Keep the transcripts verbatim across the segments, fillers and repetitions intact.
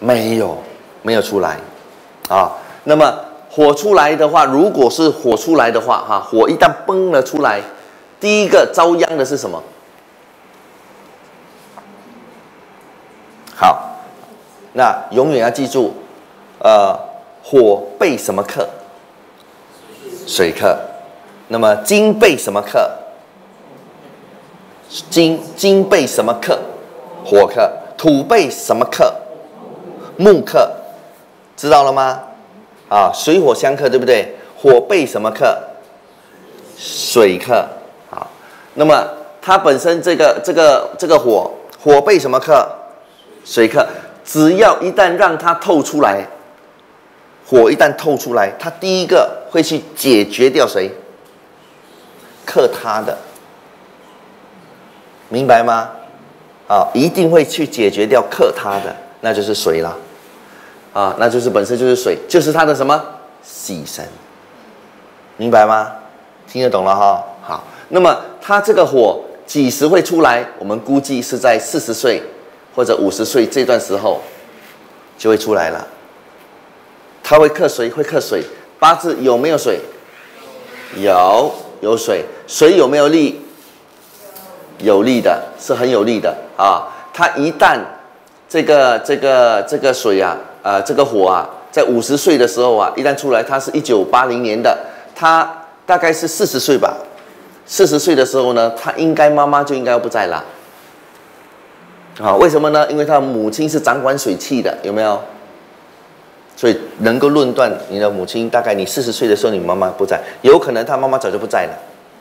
没有，没有出来啊。那么火出来的话，如果是火出来的话，哈，火一旦崩了出来，第一个遭殃的是什么？好，那永远要记住，呃，火被什么克？水克。那么金被什么克？金金被什么克？火克。土被什么克？木克。知道了吗？啊，水火相克，对不对？火被什么克？水克。好，那么它本身这个这个这个火，火被什么克？水克。只要一旦让它透出来，火一旦透出来，它第一个会去解决掉谁？克它的，明白吗？啊，一定会去解决掉克它的，那就是水了。啊，那就是本身就是水，就是它的什么牺牲，明白吗？听得懂了哈？好，那么它这个火几时会出来？我们估计是在四十岁或者五十岁这段时候就会出来了。它会克水，会克水。八字有没有水？有，有水。水有没有力？有力的，是很有力的啊。它一旦这个这个这个水啊。呃，这个火啊，在五十岁的时候啊，一旦出来，它是一九八零年的，它大概是四十岁吧。四十岁的时候呢，他应该妈妈就应该不在了。啊，为什么呢？因为他的母亲是掌管水气的，有没有？所以能够论断你的母亲，大概你四十岁的时候，你妈妈不在，有可能他妈妈早就不在了，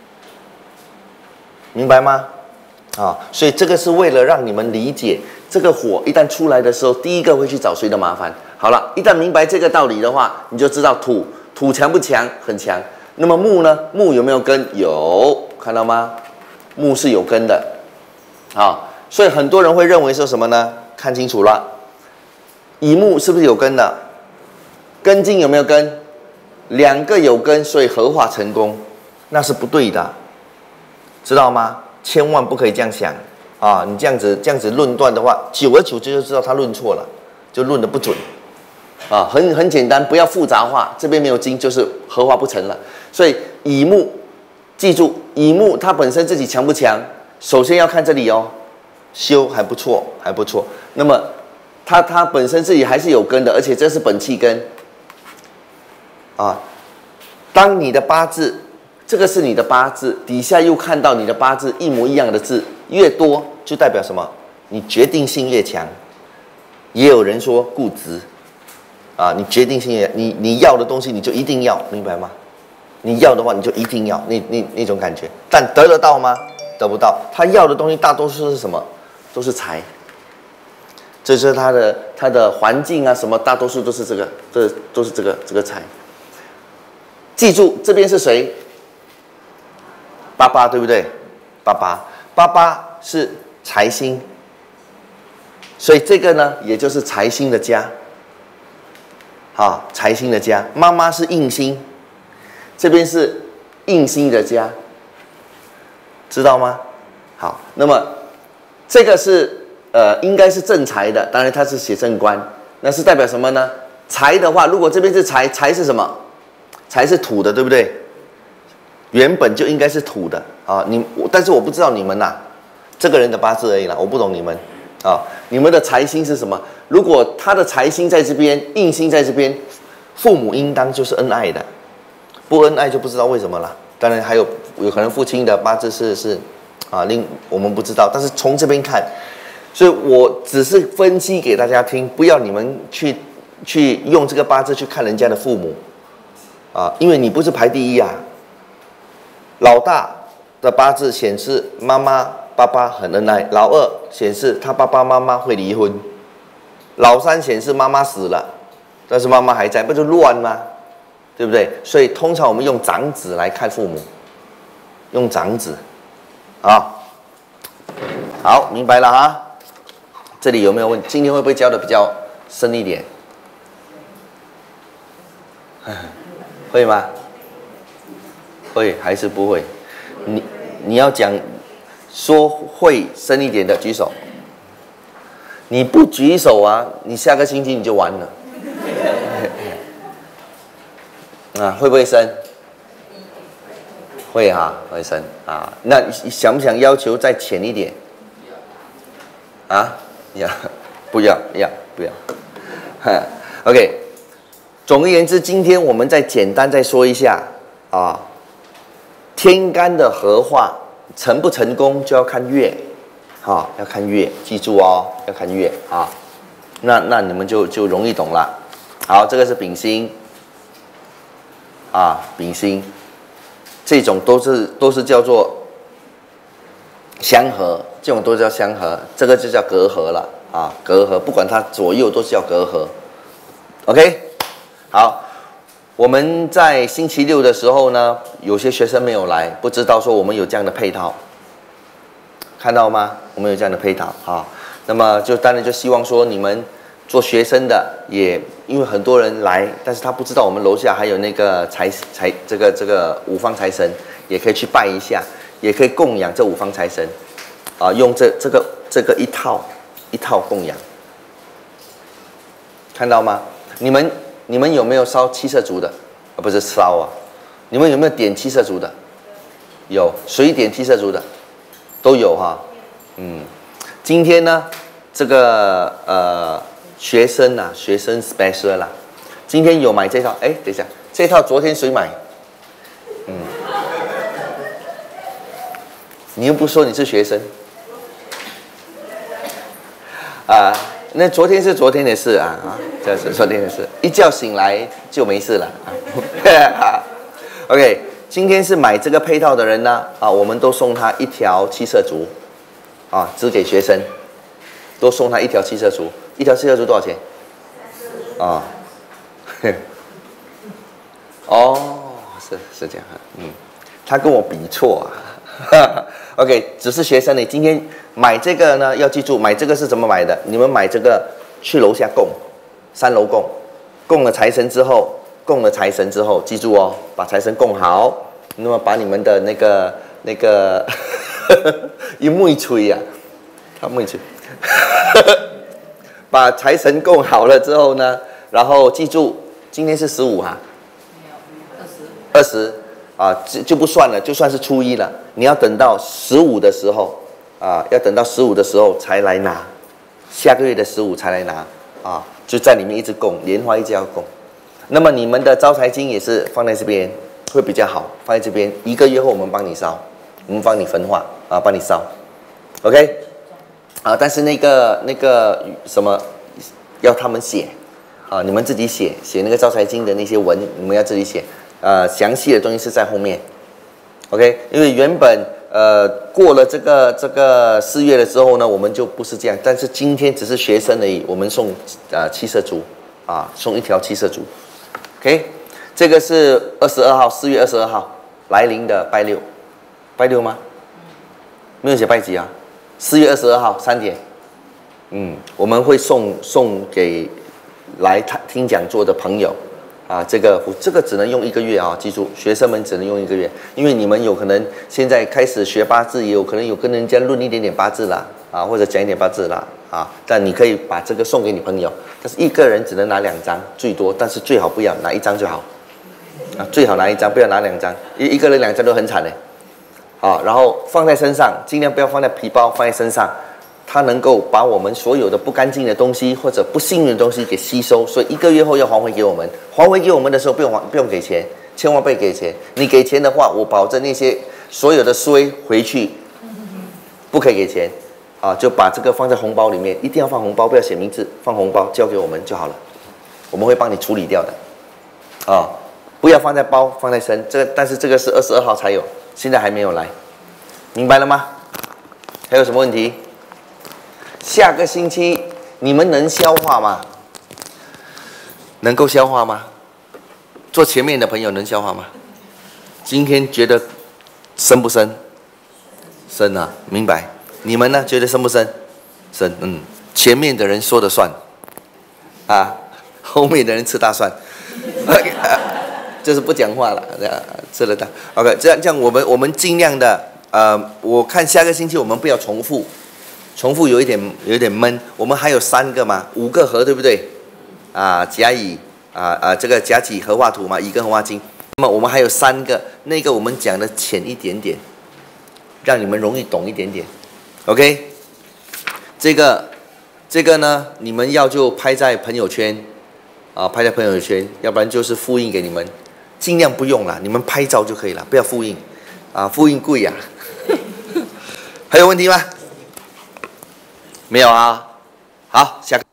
明白吗？啊，所以这个是为了让你们理解，这个火一旦出来的时候，第一个会去找谁的麻烦。好了，一旦明白这个道理的话，你就知道土土强不强？很强。那么木呢？木有没有根？有，看到吗？木是有根的。好，所以很多人会认为说什么呢？看清楚了，乙木是不是有根的？庚金有没有根？两个有根，所以合化成功，那是不对的，知道吗？千万不可以这样想啊！你这样子这样子论断的话，久而久之就知道他论错了，就论得不准啊！很很简单，不要复杂化。这边没有金，就是合化不成了。所以乙木，记住乙木它本身自己强不强？首先要看这里哦，修还不错，还不错。那么它它本身自己还是有根的，而且这是本气根啊。当你的八字。这个是你的八字，底下又看到你的八字一模一样的字，越多就代表什么？你决定性越强。也有人说固执，啊，你决定性越，你你要的东西你就一定要，明白吗？你要的话你就一定要，那那那种感觉，但得得到吗？得不到。他要的东西大多数是什么？都是财。这是他的他的环境啊，什么大多数都是这个，这都是这个这个财。记住，这边是谁？八八对不对？八八八八是财星，所以这个呢，也就是财星的家。好，财星的家，妈妈是印星，这边是印星的家，知道吗？好，那么这个是呃，应该是正财的，当然它是写正官，那是代表什么呢？财的话，如果这边是财，财是什么？财是土的，对不对？原本就应该是土的啊，你但是我不知道你们呐、啊，这个人的八字而已啦，我不懂你们啊。你们的财星是什么？如果他的财星在这边，印星在这边，父母应当就是恩爱的，不恩爱就不知道为什么了。当然还有有可能父亲的八字是是啊，另我们不知道，但是从这边看，所以我只是分析给大家听，不要你们去去用这个八字去看人家的父母啊，因为你不是排第一啊。老大的八字显示妈妈爸爸很恩爱，老二显示他爸爸妈妈会离婚，老三显示妈妈死了，但是妈妈还在，不就乱吗？对不对？所以通常我们用长子来看父母，用长子啊。好，明白了哈。这里有没有问题？今天会不会教的比较深一点？会吗？会还是不会？你你要讲说会深一点的举手。 你不举手啊，你下个星期你就完了。啊，会不会生？会哈、啊，会生啊。那想不想要求再浅一点？啊，要，不要，要不要？OK。总而言之，今天我们再简单再说一下啊，天干的合化成不成功就要看月，哈、啊，要看月，记住哦，要看月啊。那那你们就就容易懂了。好，这个是丙辛。啊，丙辛，这种都是都是叫做相合，这种都叫相合，这个就叫隔合了啊，隔合，不管它左右都是叫隔合。OK， 好，我们在星期六的时候呢，有些学生没有来，不知道说我们有这样的配套，看到吗？我们有这样的配套啊，那么就当然就希望说你们。做学生的也因为很多人来，但是他不知道我们楼下还有那个财财这个这个五方财神，也可以去拜一下，也可以供养这五方财神，啊，用这这个这个一套一套供养，看到吗？你们你们有没有烧七色烛的？啊，不是烧啊，你们有没有点七色烛的？有，谁点七色烛的？都有哈，嗯，今天呢，这个呃。学生啊，学生 special 啦，今天有买这套？哎，等一下，这套昨天谁买？嗯，你又不说你是学生啊？那昨天是昨天的事啊啊，这是昨天的事，一觉醒来就没事了啊。OK， 今天是买这个配套的人呢啊，我们都送他一条七色烛啊，只给学生，都送他一条七色烛。一条七色烛多少钱？啊、哦，哦，是是这样，嗯，他跟我比错啊。OK， 只是学生呢，今天买这个呢，要记住买这个是怎么买的？你们买这个去楼下供，三楼供，供了财神之后，供了财神之后，记住哦，把财神供好，那么把你们的那个那个，一妹吹呀，他妹吹。把财神供好了之后呢，然后记住，今天是十五哈，二十啊，就就不算了，就算是初一了。你要等到十五的时候啊，要等到十五的时候才来拿，下个月的十五才来拿啊，就在里面一直供，莲花一直要供。那么你们的招财金也是放在这边会比较好，放在这边，一个月后我们帮你烧，我们帮你焚化啊，帮你烧 ，OK。啊，但是那个那个什么，要他们写，啊，你们自己写写那个招财经的那些文，你们要自己写，呃，详细的东西是在后面 ，OK， 因为原本呃过了这个这个四月了之后呢，我们就不是这样，但是今天只是学生而已，我们送呃七色烛，啊，送一条七色烛 ，OK， 这个是二十二号，四月二十二号来临的拜六，拜六吗？没有写拜几啊？四月二十二号三点，嗯，我们会送送给来听讲座的朋友啊，这个这个只能用一个月啊，记住，学生们只能用一个月，因为你们有可能现在开始学八字，也有可能有跟人家论一点点八字啦，啊，或者讲一点八字啦，啊，但你可以把这个送给你朋友，但是一个人只能拿两张最多，但是最好不要拿一张就好，啊，最好拿一张，不要拿两张，一一个人两张都很惨嘞。啊，然后放在身上，尽量不要放在皮包，放在身上，它能够把我们所有的不干净的东西或者不幸运的东西给吸收，所以一个月后要还回给我们。还回给我们的时候不用还不用给钱，千万不要给钱。你给钱的话，我保证那些所有的衰回去，不可以给钱啊，就把这个放在红包里面，一定要放红包，不要写名字，放红包交给我们就好了，我们会帮你处理掉的啊，不要放在包，放在身。这个但是这个是二十二号才有。现在还没有来，明白了吗？还有什么问题？下个星期你们能消化吗？能够消化吗？坐前面的朋友能消化吗？今天觉得深不深？深啊，明白。你们呢？觉得深不深？深，嗯。前面的人说了算，啊，后面的人吃大蒜。就是不讲话了，吃了它。OK， 这样这样，我们我们尽量的，呃，我看下个星期我们不要重复， 重复有一点有一点闷。我们还有三个嘛，五个合对不对？啊，甲乙啊啊，这个甲己合化土嘛，乙庚合化金。那么我们还有三个，那个我们讲的浅一点点，让你们容易懂一点点。OK， 这个这个呢，你们要就拍在朋友圈啊，拍在朋友圈，要不然就是复印给你们，尽量不用啦，你们拍照就可以了，不要复印啊，复印贵呀、啊。还有问题吗？没有啊，好，下个。